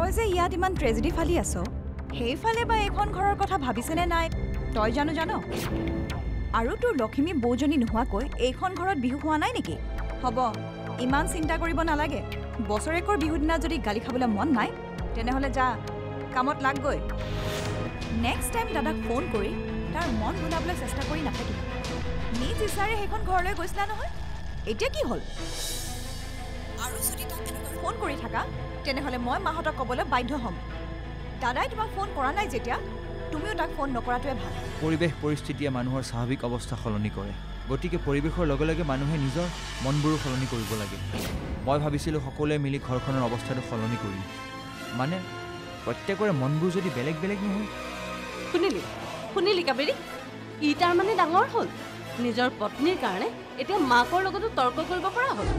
তই যে ইয়াত ইমান ট্ৰেজেডি ফালি আছ সেইফালে বা এখন ঘৰৰ কথা ভাবিছেনে নাই তই জানো আৰু তোৰ লক্ষ্মী বৌজনী নোহোৱাকৈ এইখন ঘৰত বিহু হোৱা নাই নেকি হ'ব ইমান চিন্তা কৰিব নালাগে বছৰেকৰ বিহুৰ দিনা যদি গালি খাবলৈ মন নাই তেনেহ'লে যা কামত লাগগৈ নেক্সট টাইম দাদাক ফোন কৰি তাৰ মন ভুলাবলৈ চেষ্টা কৰি নাথাকিবি নিজ ইচ্ছাৰে সেইখন ঘৰলৈ গৈছিলা নহয় এতিয়া কি হ'ল আৰু যদি তাক এনেকৈ ফোন কৰি থাকা তেনেহ'লে মই মাহঁতক ক'বলৈ বাধ্য হ'ম দাদাই তোমাক ফোন কৰা নাই যেতিয়া তুমিও তাক ফোন নকৰাটোৱে ভাল পৰিৱেশ পৰিস্থিতিয়ে মানুহৰ স্বাভাৱিক অৱস্থা সলনি কৰে গতিকে পৰিৱেশৰ লগে লগে মানুহে নিজৰ মনবোৰো সলনি কৰিব লাগে মই ভাবিছিলোঁ সকলোৱে মিলি ঘৰখনৰ অৱস্থাটো সলনি কৰিম মানে প্ৰত্যেকৰে মনবোৰ যদি বেলেগ বেলেগ নহয় শুনিলি কাবেৰী ই তাৰ মানে ডাঙৰ হ'ল নিজৰ পত্নীৰ কাৰণে এতিয়া মাকৰ লগতো তৰ্ক কৰিব পৰা হ'ল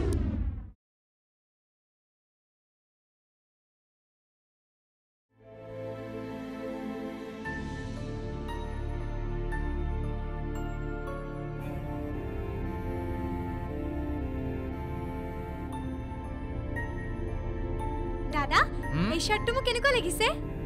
দাদা এই শার্টটো মোক কেনেকুৱা লাগিছে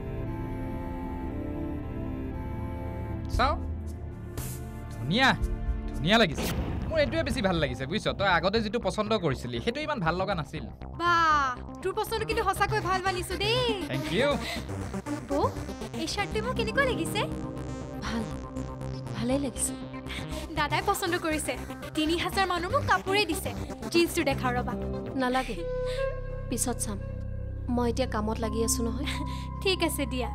চাও ধুনীয়া ধুনীয়া লাগিছে মোৰ এটোৱে বেছি ভাল লাগিছে বুইছ তই আগতে যেটো পছন্দ কৰিছিলি হেতু ইমান ভাল লগা নাছিল বা তোৰ পছন্দ কিন্তু হসাকৈ ভাল মানিছো দেই থ্যাংক ইউ বো এই শার্টটো মোক কেনেকুৱা লাগিছে ভালেই লাগিছে দাদাই পছন্দ কৰিছে 3000 মানুহ মোক কাপোৰে দিছে জিন্সটো দেখা ৰবা নালাগে পিছত চাম মই এতিয়া কামত লাগি আছো নহয় ঠিক আছে দিয়া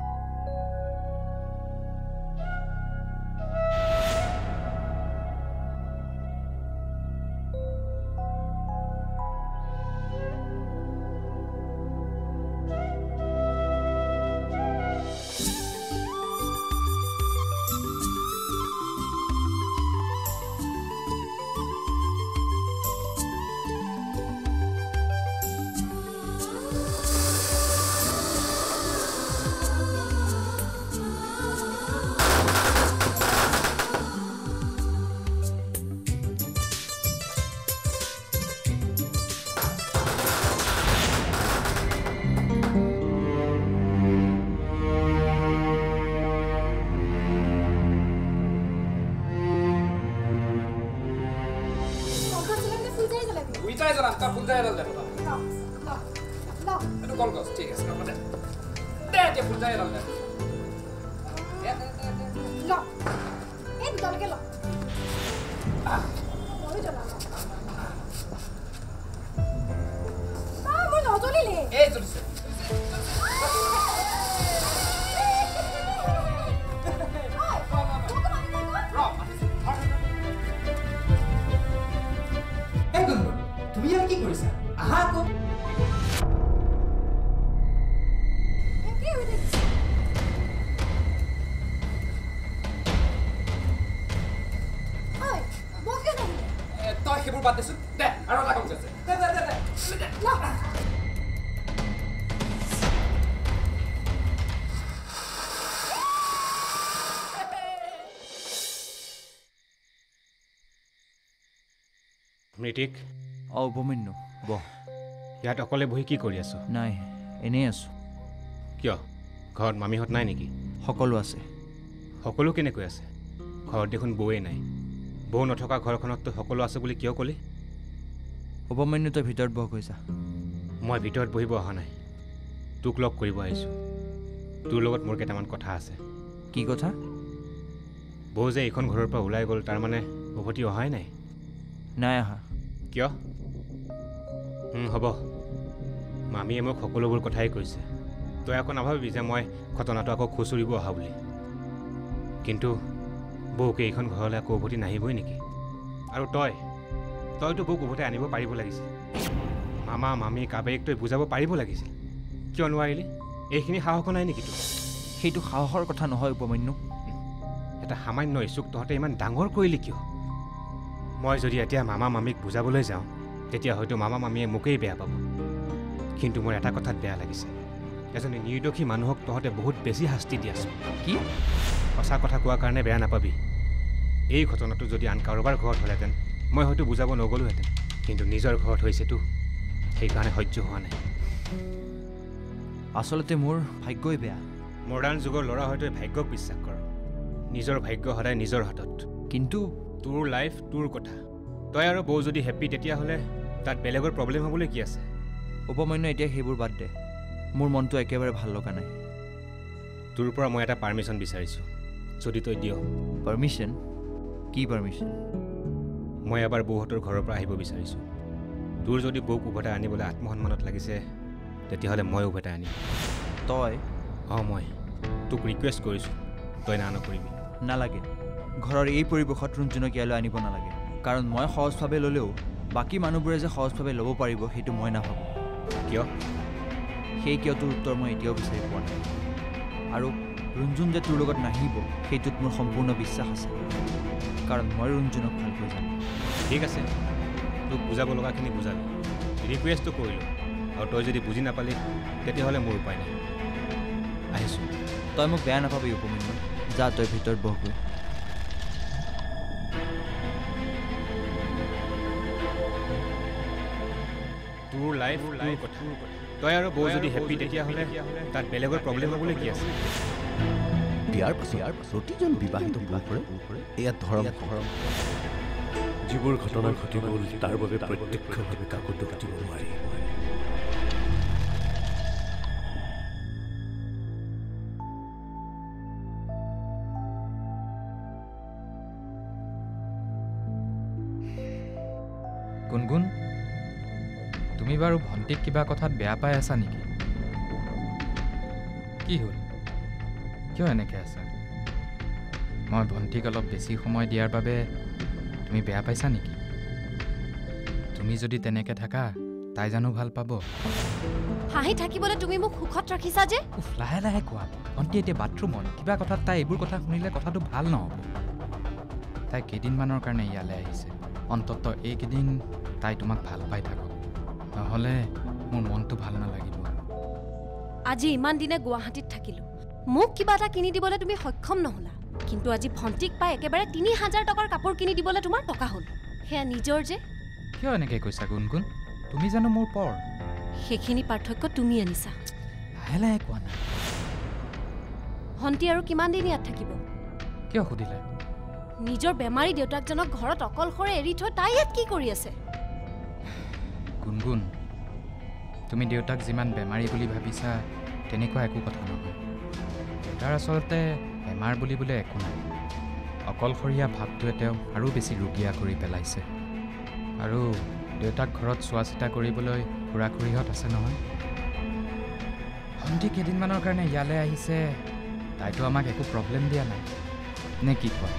মৃতিক উপমান্যু বহ ইয়াত অকলে বহি কি কৰি আছো নাই এনেই আছো কিয় ঘৰত মামীহঁত নাই নেকি সকলো আছে সকলো কেনেকৈ আছে ঘৰত দেখোন বৌৱে নাই বৌ নথকা ঘৰখনততো সকলো আছে বুলি কিয় ক'লি উপমান্যু তই ভিতৰত বহ কৈছা মই ভিতৰত বহিব অহা নাই তোক লগ কৰিব আহিছোঁ তোৰ লগত মোৰ কেইটামান কথা আছে কি কথা বৌ যে এইখন ঘৰৰ পৰা ওলাই গ'ল তাৰ মানে উভতি অহাই নাই নাই আহা কিয় হ'ব মামীয়ে মোক সকলোবোৰ কথাই কৈছে তই আকৌ নাভাবিবি যে মই ঘটনাটো আকৌ খুচুৰিব অহা বুলি কিন্তু বৌকে এইখন ঘৰলৈ আকৌ উভতি নাহিবই নেকি আৰু তইতো বৌক উভতি আনিব পাৰিব লাগিছিল মামা মামী কাবেৰীক তই বুজাব পাৰিব লাগিছিল কিয় নোৱাৰিলি এইখিনি সাহস নাই নেকি তোৰ সেইটো সাহসৰ কথা নহয় উপমান্যু এটা সামান্য ইচ্ছুক তহঁতে ইমান ডাঙৰ কৰিলি কিয় মই যদি এতিয়া মামা মামীক বুজাবলৈ যাওঁ তেতিয়া হয়তো মামা মামীয়ে মোকেই বেয়া পাব কিন্তু মোৰ এটা কথাত বেয়া লাগিছে এজনী নিৰ্দোষী মানুহক তহঁতে বহুত বেছি শাস্তি দি আছ কি সঁচা কথা কোৱাৰ কাৰণে বেয়া নাপাবি এই ঘটনাটো যদি আন কাৰোবাৰ ঘৰত হ'লেহেঁতেন মই হয়তো বুজাব নগ'লোহেঁতেন কিন্তু নিজৰ ঘৰত হৈছেতো সেইকাৰণে সহ্য হোৱা নাই আচলতে মোৰ ভাগ্যই বেয়া। মডাৰ্ণ যুগৰ ল'ৰা হয়তো ভাগ্যক বিশ্বাস কৰ। নিজৰ ভাগ্য সদায় নিজৰ হাতত। কিন্তু তোৰ লাইফ তোৰ কথা। তই আৰু বৌ যদি হেপ্পী তেতিয়াহ'লে তাত বেলেগৰ প্ৰব্লেম হ'বলৈ কি আছে? উপমান্য এতিয়া সেইবোৰ বাদ দে। মোৰ মনটো একেবাৰে ভাল লগা নাই। তোৰ পৰা মই এটা পাৰ্মিশ্যন বিচাৰিছোঁ, যদি তই দিয়। পাৰ্মিশ্যন? কি পাৰ্মিশ্যন? মই এবাৰ বৌহঁতৰ ঘৰৰ পৰা আহিব বিচাৰিছোঁ। তোৰ যদি বৌক উভতাই আনিবলৈ আত্মসন্মানত লাগিছে তেতিয়াহ'লে মই উভতাই আনিম। তই? মই তোক ৰিকুৱেষ্ট কৰিছোঁ, তই না নকৰিবি। নালাগে। ঘৰৰ এই পৰিৱেশত ৰুণজুনক ইয়ালৈ আনিব নালাগে। কাৰণ মই সহজভাৱে ল'লেও বাকী মানুহবোৰে যে সহজভাৱে ল'ব পাৰিব সেইটো মই নাভাবোঁ। কিয়? সেই কিয়টোৰ উত্তৰ মই এতিয়াও বিচাৰি পোৱা নাই। আৰু ৰুণজুন যে তোৰ লগত নাহিব সেইটোত মোৰ সম্পূৰ্ণ বিশ্বাস আছে। কাৰণ মই ৰুণজুনক ভালকৈ জানো। ঠিক আছে, তোক বুজাব লগাখিনি বুজালোঁ, ৰিকুৱেষ্টটো কৰিলোঁ, আৰু তই যদি বুজি নাপালি তেতিয়াহ'লে মোৰ উপায় নাই। আহিছোঁ। তই মোক বেয়া নাপাবি উপমান্য। যা তই ভিতৰত বহগৈ। তোৰ লাইফ তোৰ কথা। তই আৰু বৌ যদি হেপ্পী তেতিয়াহ'লে তাত বেলেগৰ প্ৰব্লেম হ'বলৈ কি আছে? বিয়াৰ পাছত প্ৰতিজন বিবাহিত পুৰুষৰে এয়া ধৰম। যিবোৰ ঘটনা ঘটি গ'ল তাৰ বাবে প্ৰত্যক্ষভাৱে কাকো দোষ দিব নোৱাৰি। গুণগুণ, তুমি বাৰু ভণ্টিক কিবা কথাত বেয়া পাই আছা নেকি? কি হ'ল? কিয় এনেকৈ আছা? মই ভণ্টিক অলপ বেছি সময় দিয়াৰ বাবে তুমি বেয়া পাইছা নেকি? তুমি যদি তেনেকৈ থাকা তাই জানো ভাল পাব? হাঁহি থাকিবলৈ তুমি মোক সুখত ৰাখিছা যে? লাহে লাহে কোৱা। ভণ্টি এতিয়া বাথৰুমত, কিবা কথাত তাই এইবোৰ কথা শুনিলে কথাটো ভাল নহ'ব। তাই কেইদিনমানৰ কাৰণে ইয়ালৈ আহিছে। অন্ততঃ এইকেইদিন তাই তোমাক ভাল পাই থাকক, নহ'লে মোৰ মনটো ভাল নালাগিব। আজি ইমান দিনে গুৱাহাটীত থাকিলোঁ, মোক কিবা এটা কিনি দিবলৈ তুমি সক্ষম নহ'লা। কিন্তু আজি ভণ্টিক পাই একেবাৰে ৩,০০০ টকাৰ কাপোৰ কিনি দিবলৈ তোমাৰ টকা হ'ল। সেয়া নিজৰ যে। কিয় এনেকৈ কৈছা গুণগুণ? তুমি জানো মোৰ পৰ? সেইখিনি পাৰ্থক্য তুমি আনিছা। লাহে লাহে কোৱা না। ভণ্টি আৰু কিমান দিন ইয়াত থাকিব? কিয় সুধিলে? নিজৰ বেমাৰী দেউতাকজনক ঘৰত অকলশৰে এৰি থৈ তাই ইয়াত কি কৰি আছে? গুণগুণ, তুমি দেউতাক যিমান বেমাৰী বুলি ভাবিছা তেনেকুৱা একো কথা নহয়। দেউতাৰ আচলতে বেমাৰ বুলিবলৈ একো নাই। অকলশৰীয়া ভাৱটোৱে তেওঁক আৰু বেছি ৰোগীয়া কৰি পেলাইছে। আৰু দেউতাক ঘৰত চোৱা চিতা কৰিবলৈ খুৰা খুৰীহঁত আছে নহয়। ভণ্টি কেইদিনমানৰ কাৰণে ইয়ালৈ আহিছে, তাইতো আমাক একো প্ৰব্লেম দিয়া নাই, নে কি কোৱা?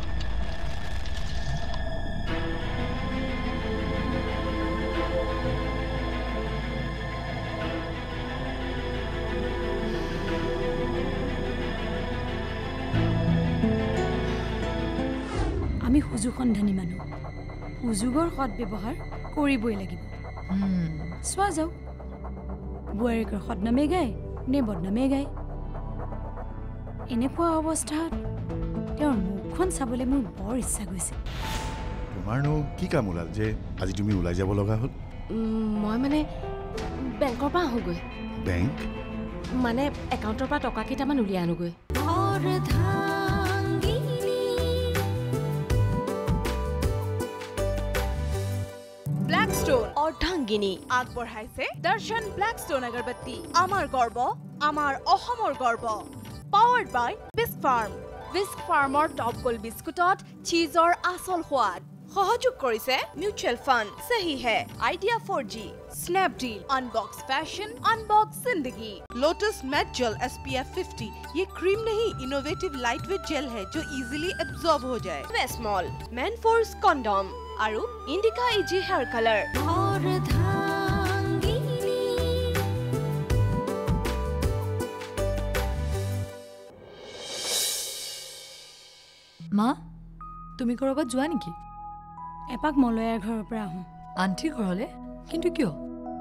আমি সুযোগ সন্ধানী মানুহ, সুযোগৰ সৎ ব্যৱহাৰ কৰিবই লাগিব। চোৱা যাওক, বোৱাৰীকৰ সদনামে গায় নে বদনামে গায়। এনেকুৱা অৱস্থাত তেওঁৰ মুখখন চাবলৈ মোৰ বৰ ইচ্ছা গৈছে। তোমাৰনো কি কাম ওলাল যে আজি তুমি ওলাই যাব লগা হ'ল? মই মানে বেংকৰ পৰা আহোঁগৈ। বেংক? মানে একাউণ্টৰ পৰা টকা কেইটামান উলিয়াই আনোগৈ। ব্লেকষ্টোন অৰ্ধাংগিনী আগবঢ়াইছে দৰ্শন ব্লেকষ্টোন আগৰবাতি। আমাৰ গৰ্ব, আমাৰ অসমৰ গৰ্ব। Powered by Bisk Farm. Bisk ফাৰ্মৰ টপ গোল্ড বিস্কুটত চীজৰ আচল সোৱাদ। সহযোগ কৰিছে মিউচুৱেল ফাণ্ড সহি হে, Idea 4G, Snapdeal, unbox fashion, unbox जिंदगी। लोटस मैट जेल SPF 50 ये क्रीम नहीं, इनोवेटिव लाइटवेट जेल है जो इजीली एब्जॉर्ब हो जाए। स्मॉल मैन फोर्स कॉन्डम আৰু ইণ্ডিকা ইজি হেয়াৰ কালাৰ। মা, তুমি ক'ৰবাত যোৱা নেকি? এপাক মলয়াৰ ঘৰৰ পৰা আহোঁ। আণ্টিৰ ঘৰলৈ? কিন্তু কিয়?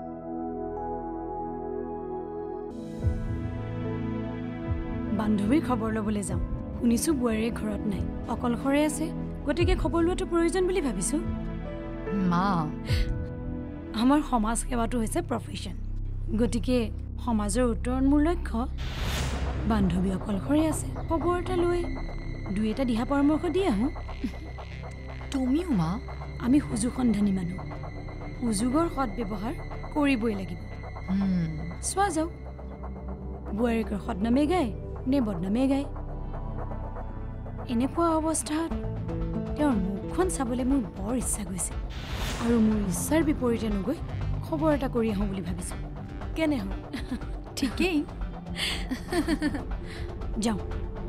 বান্ধৱীৰ খবৰ ল'বলৈ যাওঁ। শুনিছোঁ বোৱাৰীয়ে ঘৰত নাই, অকলশৰে আছে। গতিকে খবৰ লোৱাটো প্ৰয়োজন বুলি ভাবিছোঁ। মা, আমাৰ সমাজ সেৱাটো হৈছে প্ৰফেশ্যন। গতিকে সমাজৰ উত্তৰণ মোৰ লক্ষ্য বান্ধৱী অকলশৰে আছে খবৰ এটা লৈ দুই এটা দিহা পৰামৰ্শ দি আহোঁ তুমিও মা আমি সুযোগ সন্ধানী মানুহ সুযোগৰ সৎ ব্যৱহাৰ কৰিবই লাগিব চোৱা যাওক বোৱাৰীকৰ সৎনামে গায় নে বদনামে গায় এনেকুৱা অৱস্থাত তেওঁৰ মুখখন চাবলৈ মোৰ বৰ ইচ্ছা গৈছে আৰু মোৰ ইচ্ছাৰ বিপৰীতে নগৈ খবৰ এটা কৰি আহোঁ বুলি ভাবিছোঁ কেনে হয় ঠিকেই যাওঁ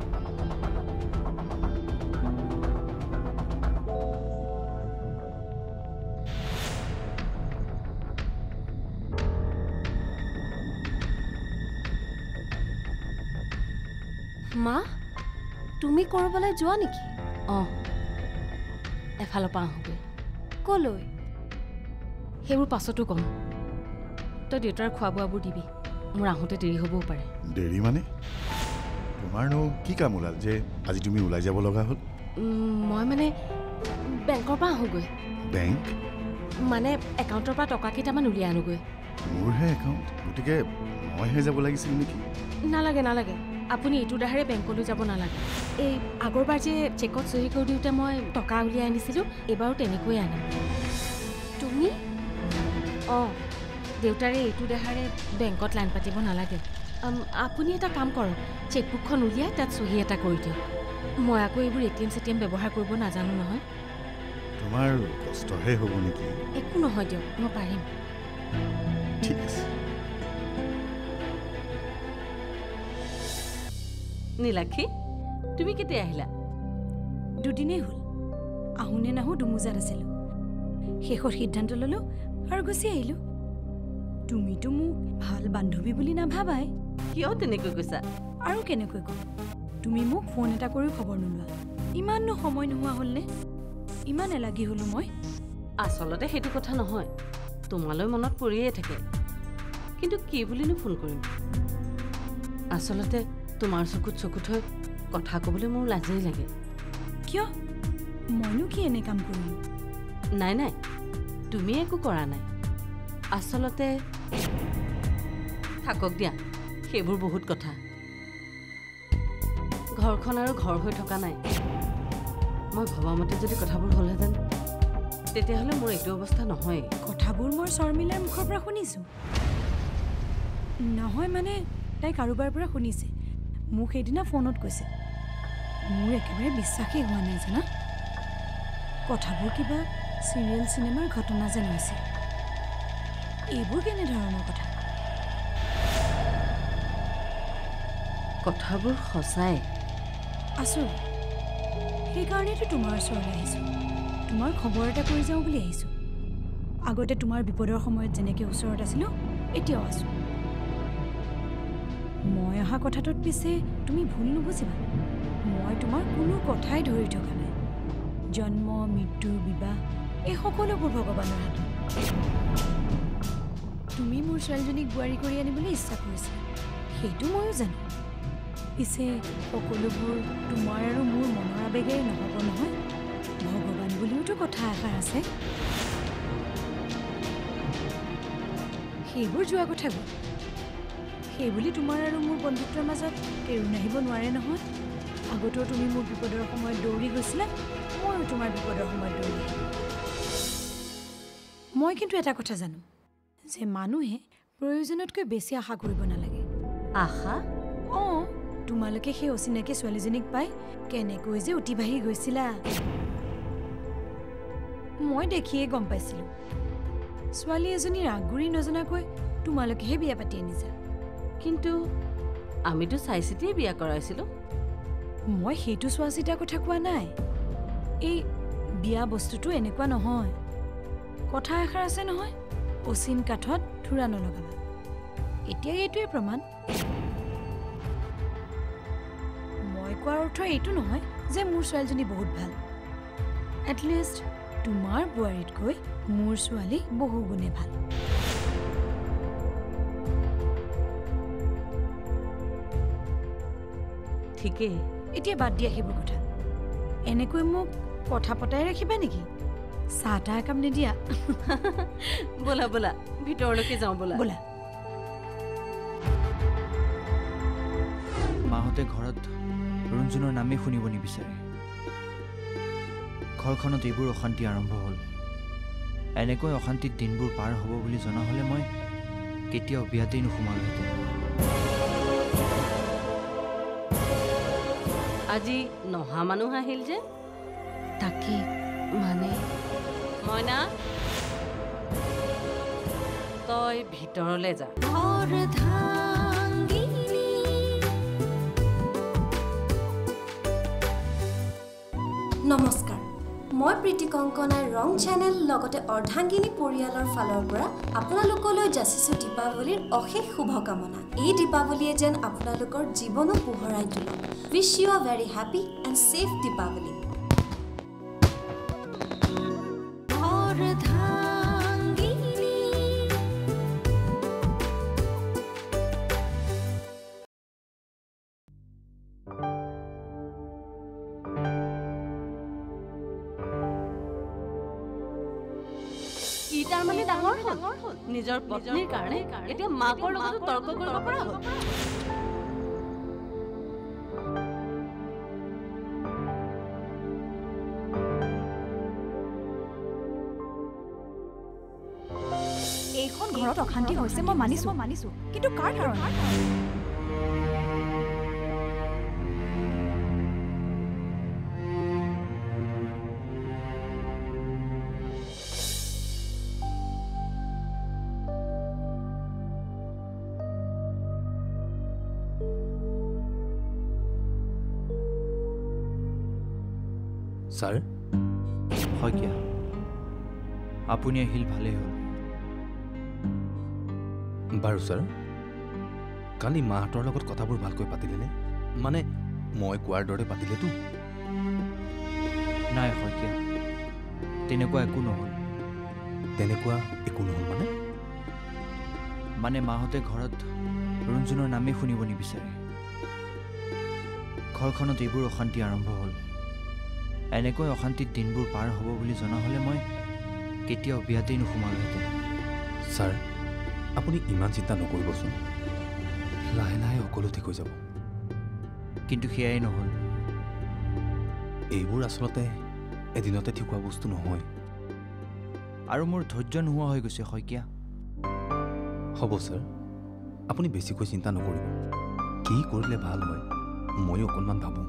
মা তুমি ক'ৰবালৈ যোৱা নেকি অঁ এফালৰ পৰা আহোঁগৈ ক'লৈ সেইবোৰ পাছতো ক'ম তই দেউতাৰ খোৱা বোৱাবোৰ দিবি মোৰ আহোঁতে দেৰি হ'বও পাৰে দেৰি মানে তোমাৰনো কি কাম ওলাল যে আজি তুমি ওলাই যাব লগা হ'ল মই মানে বেংকৰ পৰা আহোঁগৈ বেংক মানে একাউণ্টৰ পৰা টকা কেইটামান উলিয়াই আনোগৈ মোৰহে একাউণ্ট গতিকে মইহে যাব লাগিছিল নেকি নালাগে নালাগে আপুনি এইটো দাহেৰে বেংকলৈ যাব নালাগে এই আগৰবাৰ যে চেকত চহী কৰি দিওঁতে মই টকা উলিয়াই আনিছিলোঁ এইবাৰো তেনেকৈয়ে আনিম তুমি অঁ দেউতাৰে এইটো দেহাৰে বেংকত লাইন পাতিব নালাগে আপুনি এটা কাম কৰক চেকবুকখন উলিয়াই তাত চহী এটা কৰি দিয়ক মই আকৌ এইবোৰ ATM চেটিএম ব্যৱহাৰ কৰিব নাজানো নহয় তোমাৰ কষ্টহে হ'ব নেকি একো নহয় দিয়ক মই পাৰিম ঠিক আছে নীলাক্ষী তুমি কেতিয়া আহিলা দুদিনেই হ'ল আহোনে নাহোঁ দুমোজাত আছিলোঁ শেষত সিদ্ধান্ত ল'লোঁ আৰু গুচি আহিলোঁ তুমিতো মোক ভাল বান্ধৱী বুলি নাভাবাই কিয় তেনেকৈ কৈছা আৰু কেনেকৈ ক'ম তুমি মোক ফোন এটা কৰিও খবৰ নোলোৱা ইমাননো সময় নোহোৱা হ'লনে ইমান এলাগি হ'লোঁ মই আচলতে সেইটো কথা নহয় তোমালৈ মনত পৰিয়ে থাকে কিন্তু কি বুলিনো ফোন কৰিম আচলতে তোমাৰ চকুত চকুত হৈ কথা ক'বলৈ মোৰ লাজেই লাগে কিয় মইনো কি এনে কাম কৰিলোঁ নাই নাই তুমি একো কৰা নাই আচলতে থাকক দিয়া সেইবোৰ বহুত কথা ঘৰখন আৰু ঘৰ হৈ থকা নাই মই ভবামতে যদি কথাবোৰ হ'লহেঁতেন তেতিয়াহ'লে মোৰ এইটো অৱস্থা নহয় কথাবোৰ মই শৰ্মিলাৰ মুখৰ পৰা শুনিছোঁ নহয় মানে তাই কাৰোবাৰ পৰা শুনিছে মোক সেইদিনা ফোনত কৈছে মোৰ একেবাৰে বিশ্বাসেই হোৱা নাই জানা কথাবোৰ কিবা চিৰিয়েল চিনেমাৰ ঘটনা যেন হৈছে এইবোৰ কেনেধৰণৰ কথা কথাবোৰ সঁচাই আছোঁ সেইকাৰণেতো তোমাৰ ওচৰলৈ আহিছোঁ তোমাৰ খবৰ এটা কৰি যাওঁ বুলি আহিছোঁ আগতে তোমাৰ বিপদৰ সময়ত যেনেকৈ ওচৰত আছিলোঁ এতিয়াও আছোঁ মই অহা কথাটোত পিছে তুমি ভুল নুবুজিবা মই তোমাৰ কোনো কথাই ধৰি থকা নাই জন্ম মৃত্যু বিবাহ এই সকলোবোৰ ভগৱানৰ হাতত তুমি মোৰ ছোৱালীজনীক বোৱাৰী কৰি আনিবলৈ ইচ্ছা কৰিছা সেইটো ময়ো জানো পিছে সকলোবোৰ তোমাৰ আৰু মোৰ মনৰ আৱেগেৰে নহ'ব নহয় ভগৱান বুলিওতো কথা এষাৰ আছে সেইবোৰ যোৱা কথাবোৰ সেইবুলি তোমাৰ আৰু মোৰ বন্ধুত্বৰ মাজত কেৰুণ আহিব নোৱাৰে নহয় আগতেও তুমি মোৰ বিপদৰ সময়ত দৌৰি গৈছিলা ময়ো তোমাৰ বিপদৰ সময়ত দৌৰি আহিলোঁ মই কিন্তু এটা কথা জানো যে মানুহে প্ৰয়োজনতকৈ বেছি আশা কৰিব নালাগে আশা অঁ তোমালোকে সেই অচিনাকি ছোৱালীজনীক পাই কেনেকৈ যে উঠি বাঢ়ি গৈছিলা মই দেখিয়ে গম পাইছিলোঁ ছোৱালী এজনীৰ আগগুৰি নজনাকৈ তোমালোকেহে বিয়া পাতি আনিছা কিন্তু আমিতো চাই চিতিয়ে বিয়া কৰাইছিলোঁ মই সেইটো চোৱা চিতাৰ কথা কোৱা নাই এই বিয়া বস্তুটো এনেকুৱা নহয় কথা এষাৰ আছে নহয় অচিন কাঠত থোৰা নলগাবা এতিয়া এইটোৱে প্ৰমাণ মই কোৱাৰ অৰ্থ এইটো নহয় যে মোৰ ছোৱালীজনী বহুত ভাল এটলিষ্ট তোমাৰ বোৱাৰীতকৈ মোৰ ছোৱালী বহু গুণে ভাল ঠিকেই এতিয়া বাদ দিয়া সেইবোৰ কথা এনেকৈ মোক কথা পতাই ৰাখিবা নেকি চাহ তাহ একাপ নিদিয়া ব'লা ব'লা ভিতৰলৈকে যাওঁ ব'লা ব'লা মাহঁতে ঘৰত ৰুণজুনৰ নামেই শুনিব নিবিচাৰে ঘৰখনত এইবোৰ অশান্তি আৰম্ভ হ'ল এনেকৈ অশান্তিত দিনবোৰ পাৰ হ'ব বুলি জনা হ'লে মই কেতিয়াও বিয়াতেই নোসোমালোহেঁতেন আজি নহা মানুহ আহিল যে তাকে মানে মইনা তই ভিতৰলৈ যা নমস্কাৰ মই প্ৰীতি কংকনাৰ ৰং চেনেল লগতে অৰ্ধাংগিনী পৰিয়ালৰ ফালৰ পৰা আপোনালোকলৈ যাচিছোঁ দীপাৱলীৰ অশেষ শুভকামনা এই দীপাৱলীয়ে যেন আপোনালোকৰ জীৱনো পোহৰাই তোলক wish you a very happy and safe Deepawali ইটাৰ মানে ডাঙৰ হ'ল নিজৰ পত্নীৰ কাৰণে এতিয়া মাকৰ লগতো তৰ্ক কৰিব পৰা হ'ল এইখন ঘৰত অশান্তি হৈছে মই মানিছো কিন্তু কাৰ কাৰণে ছাৰ শইকীয়া আপুনি আহিল ভালেই হ'ল বাৰু ছাৰ কালি মাহঁতৰ লগত কথাবোৰ ভালকৈ পাতিলেনে মানে মই কোৱাৰ দৰে পাতিলেতো নাই শইকীয়া তেনেকুৱা একো নহ'ল মানে মাহঁতে ঘৰত ৰুণজুনৰ নামেই শুনিব নিবিচাৰে ঘৰখনত এইবোৰ অশান্তি আৰম্ভ হ'ল এনেকৈ অশান্তিত দিনবোৰ পাৰ হ'ব বুলি জনা হ'লে মই কেতিয়াও বিয়াতেই নোসোমালোহেঁতেন ছাৰ আপুনি ইমান চিন্তা নকৰিবচোন লাহে লাহে সকলো ঠিক হৈ যাব কিন্তু সেয়াই নহ'ল এইবোৰ আচলতে এদিনতে ঠিক হোৱা বস্তু নহয় আৰু মোৰ ধৈৰ্য নোহোৱা হৈ গৈছে শইকীয়া হ'ব ছাৰ আপুনি বেছিকৈ চিন্তা নকৰিব কি কৰিলে ভাল হয় ময়ো অকণমান ভাবোঁ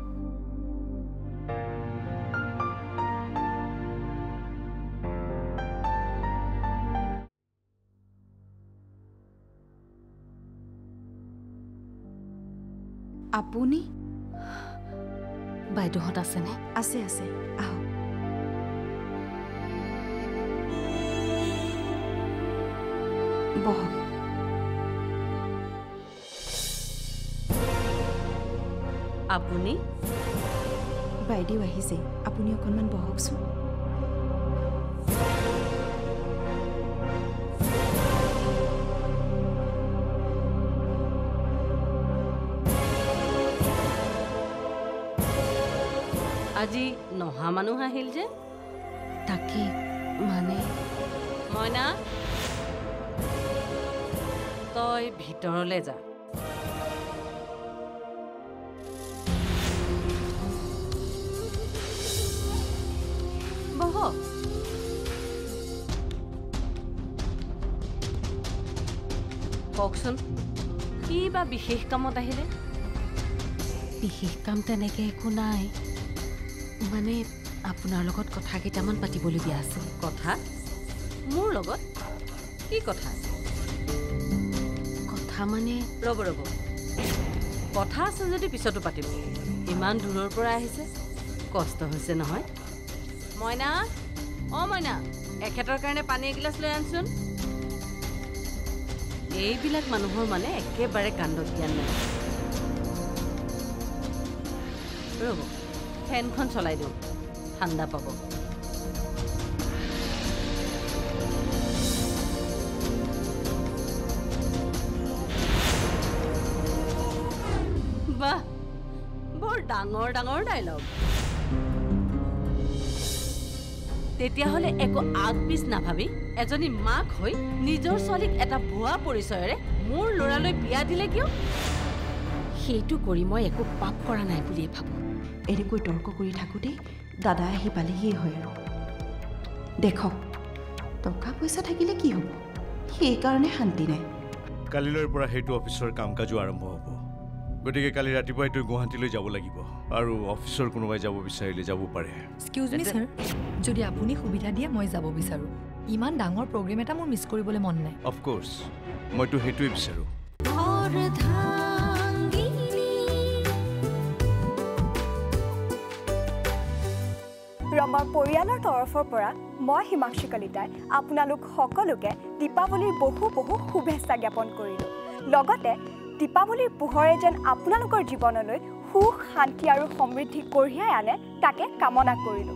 আপুনি বাইদেউহঁত আছেনে আছে আহক বহক আপুনি বাইদেউ আহিছে আপুনি অকণমান বহকচোন আজি নহা মানুহ আহিল যে তাকে মানে মইনা তই ভিতৰলৈ যা বহ কওকচোন কি বা বিশেষ কামত আহিলে বিশেষ কাম তেনেকৈ একো নাই মানে আপোনাৰ লগত কথা কেইটামান পাতিবলগীয়া আছিল কথা মোৰ লগত কি কথা কথা মানে ৰ'ব কথা আছে যদি পিছতো পাতিব ইমান দূৰৰ পৰা আহিছে কষ্ট হৈছে নহয় মইনা মইনা এখেতৰ কাৰণে পানী এগিলাচ লৈ আনচোন এইবিলাক মানুহৰ মানে একেবাৰে কাণ্ডত জ্ঞান নাই ৰ'ব ফেনখন চলাই দিওঁ ঠাণ্ডা পাব বাহ বৰ ডাঙৰ ডায়লগ তেতিয়াহ'লে একো আগ পিছ নাভাবি এজনী মাক হৈ নিজৰ ছোৱালীক এটা ভুৱা পৰিচয়েৰে মোৰ ল'ৰালৈ বিয়া দিলে কিয় সেইটো কৰি মই একো পাপ কৰা নাই বুলিয়ে ভাবোঁ। এনেকৈ তৰ্ক কৰি থাকোঁতেই দাদা আহি পালেহিয়ে হয় আৰু দেখক টকা পইচা থাকিলে কি হ'ব, সেইকাৰণে শান্তি নাই। কালিলৈৰ পৰা সেইটো অফিচৰ কাম কাজো আৰম্ভ হ'ব। গতিকে কালি ৰাতিপুৱাই তই গুৱাহাটীলৈ যাব লাগিব আৰু অফিচৰ কোনোবাই যাব বিচাৰিলে যাব পাৰে। এক্সকিউজ মি ছাৰ, যদি আপুনি সুবিধা দিয়ে মই যাব বিচাৰোঁ। ইমান ডাঙৰ প্ৰগ্ৰেম এটা মোৰ মিছ কৰিবলৈ মন নাই। অফক'ৰ্ছ, মইতো সেইটোৱে বিচাৰোঁ। ৰমাৰ পৰিয়ালৰ তৰফৰ পৰা মই হিমাক্ষী কলিতাই আপোনালোক সকলোকে দীপাৱলীৰ বহু বহু শুভেচ্ছা জ্ঞাপন কৰিলোঁ। লগতে দীপাৱলীৰ পোহৰে যেন আপোনালোকৰ জীৱনলৈ সুখ শান্তি আৰু সমৃদ্ধি কঢ়িয়াই আনে তাকে কামনা কৰিলোঁ।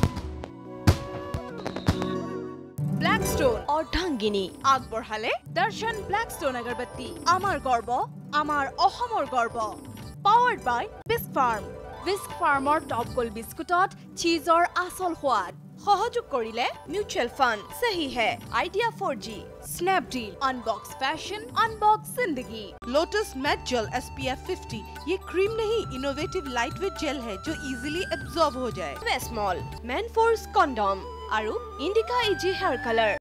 ব্লেকষ্টন অৰ্ধাংগিনী আগবঢ়ালে দৰ্শন ব্লেকষ্টন আগৰবত্তি, আমাৰ গৰ্ব, আমাৰ অসমৰ গৰ্ব। Powered by Bisk Farm. Bisk ফাৰ্মৰ টপ গোল বিস্কুটত চীজৰ আচল সোৱাদ। সহযোগ কৰিলে म्यूचुअल फंड सही है, Idea 4G, Snapdeal, unbox fashion, unbox जिंदगी। लोटस मैट जेल SPF 50, ये क्रीम नहीं इनोवेटिव लाइटवेट जेल है जो इजीली एब्जॉर्ब हो जाए। स्मॉल मैन फोर्स कंडोम और इंडिका इजी हेयर कलर।